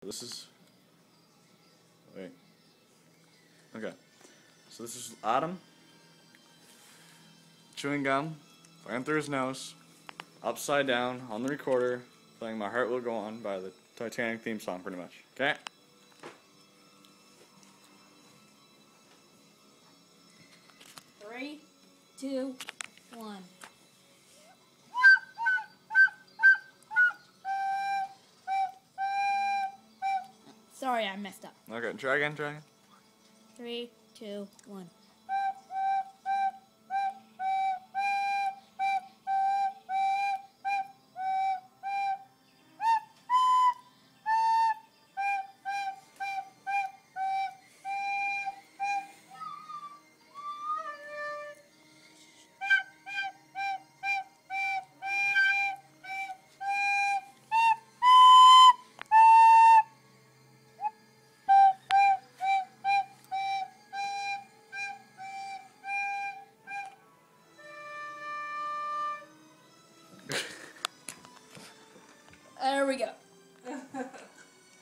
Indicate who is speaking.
Speaker 1: This is... Wait. Okay. So this is Adam. Chewing gum. Going through his nose. Upside down on the recorder. Playing My Heart Will Go On by the Titanic theme song, pretty much. Okay?
Speaker 2: Three, two, one. Sorry, I messed up.
Speaker 1: Okay, try again, try again.
Speaker 2: 3, 2, 1. There we go.